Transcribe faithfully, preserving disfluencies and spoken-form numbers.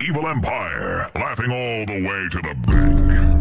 evil empire, laughing all the way to the bank.